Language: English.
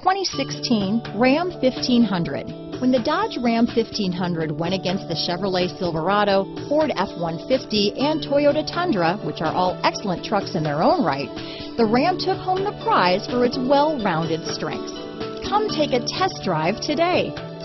2016 Ram 1500. When the Dodge Ram 1500 went against the Chevrolet Silverado, Ford F-150, and Toyota Tundra, which are all excellent trucks in their own right, the Ram took home the prize for its well-rounded strengths. Come take a test drive today.